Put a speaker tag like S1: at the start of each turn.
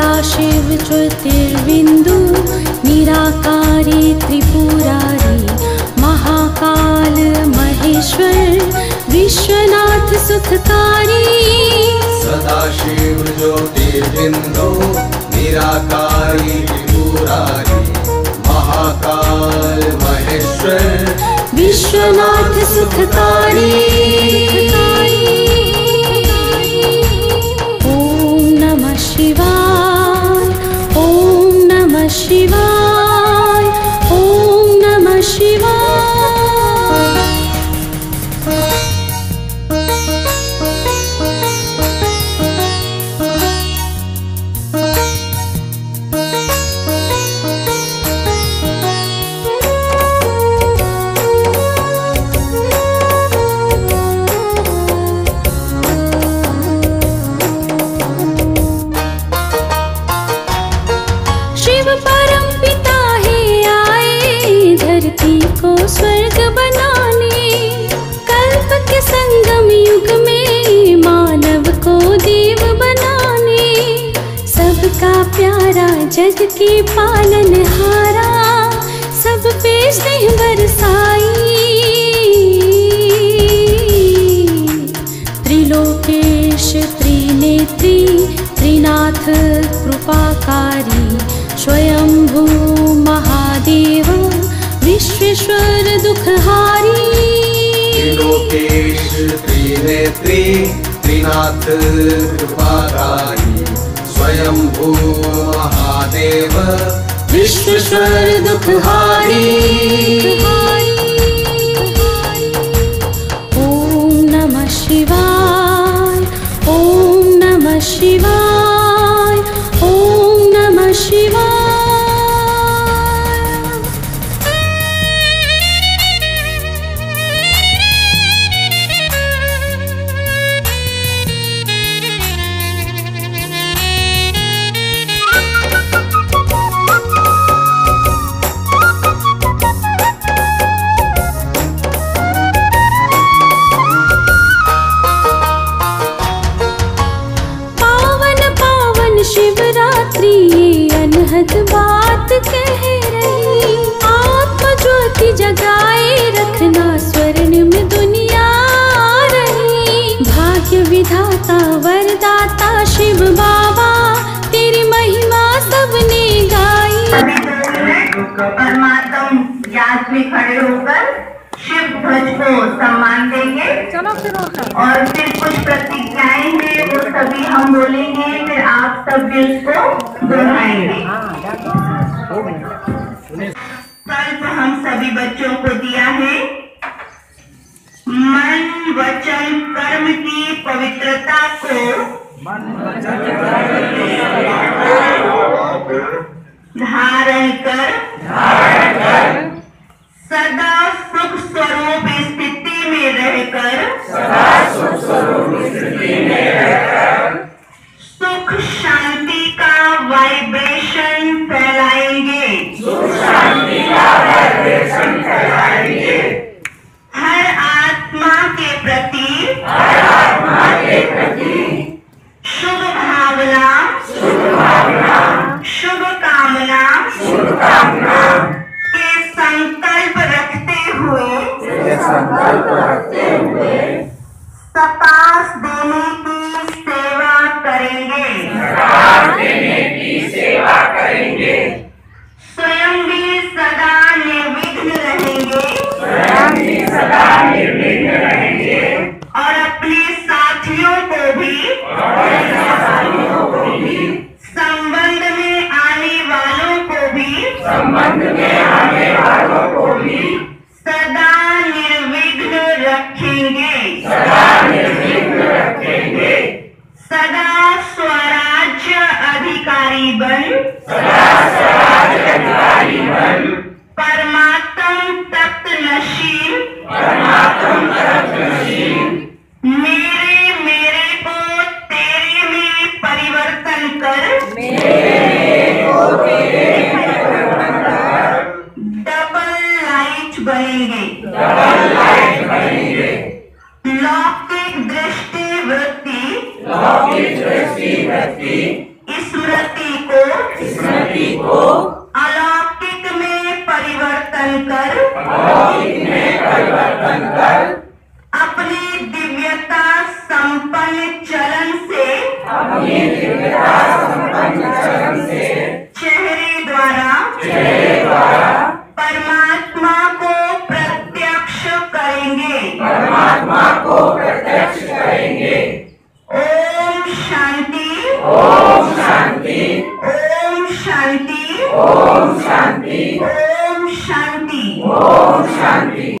S1: सदाशिव ज्योतिर्बिंदु निराकारी त्रिपुरारी महाकाल महेश्वर विश्वनाथ सुखकारी।
S2: सदाशिव ज्योतिर्बिंदु निराकारी त्रिपुरारी महाकाल महेश्वर
S1: विश्वनाथ सुखकारी। ओम नमः शिवाय, ओम नमः शिवाय, ओम नमः शिवाय। स्वर्ग बनाने कल्प के संगम युग में मानव को देव बनाने सबका प्यारा जग के पालनहारा सब पे स्नेह बरसाई। त्रिलोकेश त्रिनेत्री त्रिनाथ कृपाकारी स्वयंभू महादेव विश्वेश्वर दुखहारी।
S2: त्रिलोकेश त्रिनेत्री त्रिनाथ कृपाकारी स्वयंभू महादेव विश्वेश्वर दुखहारी। ओम नमः शिवाय, ओम नमः शिवाय, ओम नमः शिवाय। शिवरात्रि ये अनहद बात कह रही आत्म ज्योति जगाए रखना स्वर्णिम दुनिया रही। भाग्य विधाता वरदाता शिव बाबा तेरी महिमा सबने गाई।
S3: परमात्मा याद में खड़े होकर शिव ध्वज को सम्मान देंगे और फिर कुछ प्रतिज्ञाएं हैं वो सभी हम बोलेंगे, फिर आप सब भी उसको दोहराएंगे। कल्प हम सभी बच्चों को दिया है मन वचन कर्म की पवित्रता को धारण कर सदा सुख स्वरूप स्थिति में रहकर सुख शांति का वाइब्रेशन फैलाएंगे। हर आत्मा के प्रति शुभ भावना शुभ कामना के संकल्प रखते हुए सपास देने की सेवा करेंगे। स्वयं भी सदा निर्विघ्न रहेंगे और अपने साथियों को भी संबंध में आने वालों को भी सदा निर्विघ्न रखेंगे। सदा स्वराज्य अधिकारी बन परमात्म तप्त नशील मेरे को तेरे में परिवर्तन कर डबल लाइट बनेंगे। लौकिक दृष्टि वृत्ति स्मृति अलौकिक में परिवर्तन कर अपनी दिव्यता संपन्न चलन से चेहरे द्वारा परमात्मा को प्रत्यक्ष करेंगे। ओम शांति। ओम शांति। ओम शांति। ओम शांति। ओम शांति। ओम शांति।